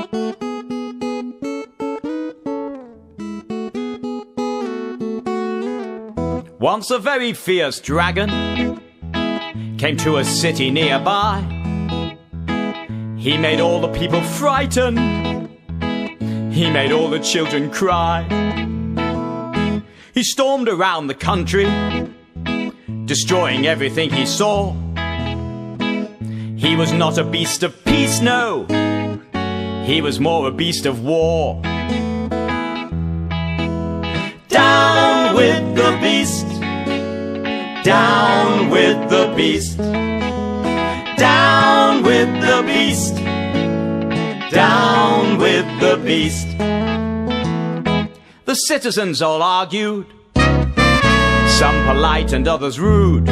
Once a very fierce dragon came to a city nearby. He made all the people frightened. He made all the children cry. He stormed around the country, destroying everything he saw. He was not a beast of peace, no. He was more a beast of war. Down with the beast. Down with the beast. Down with the beast. Down with the beast. The citizens all argued, some polite and others rude.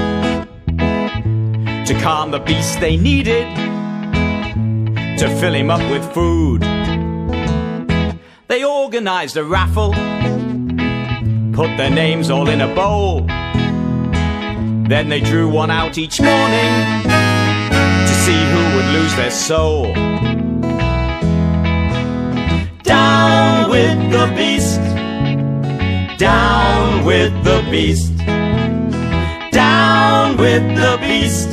To calm the beast they needed to fill him up with food. They organized a raffle, put their names all in a bowl. Then they drew one out each morning to see who would lose their soul. Down with the beast. Down with the beast. Down with the beast.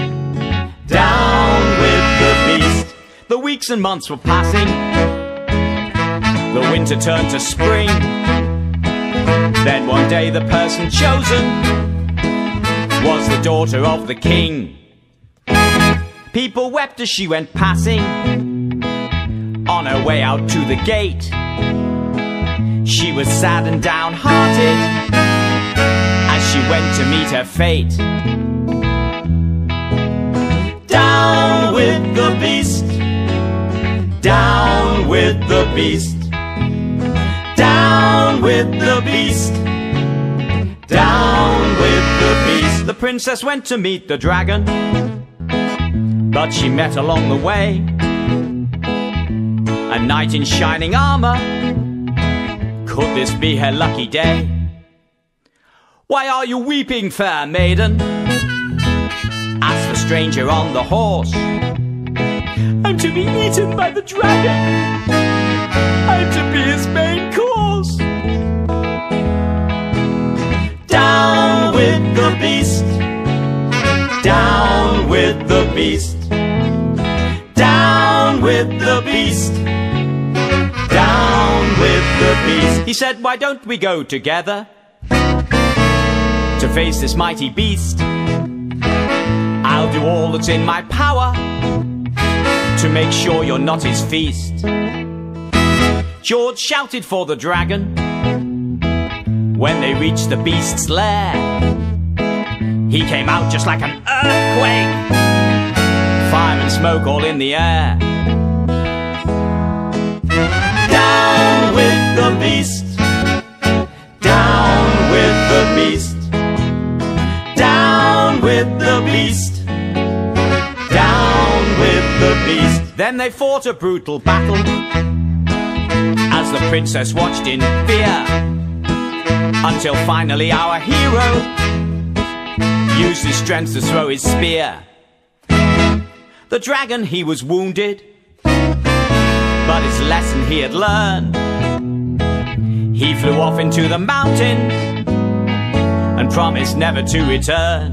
Down with the beast. The weeks and months were passing. The winter turned to spring. Then one day the person chosen was the daughter of the king. People wept as she went passing on her way out to the gate. She was sad and downhearted as she went to meet her fate. Down with the beast. Down with the beast. Down with the beast. Down with the beast. The princess went to meet the dragon, but she met along the way a knight in shining armor. Could this be her lucky day? Why are you weeping, fair maiden? Asked the stranger on the horse. I'm to be eaten by the dragon. I'm to be his main course. Down with the beast. Down with the beast. Down with the beast. Down with the beast. He said, why don't we go together to face this mighty beast? I'll do all that's in my power to make sure you're not his feast. George shouted for the dragon when they reached the beast's lair. He came out just like an earthquake, fire and smoke all in the air. Down with the beast. Down with the beast. Down with the beast. Down with the beast. Then they fought a brutal battle as the princess watched in fear, until finally our hero used his strength to throw his spear. The dragon, he was wounded, but his lesson he had learned. He flew off into the mountain and promised never to return.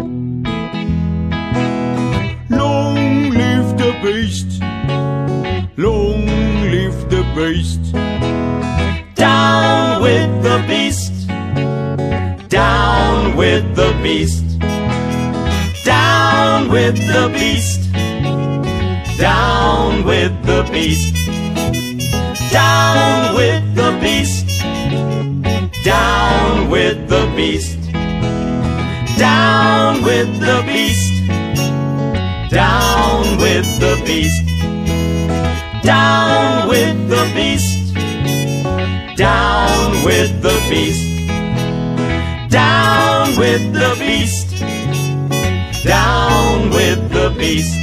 Long live the beast. Long live the beast. Down with the beast. Down with the beast. Down with the beast. Down with the beast. Down with the beast. Down with the beast. Down with the beast. Down with the beast. Down with the beast. Down with the beast. Down with the beast. Down with the beast.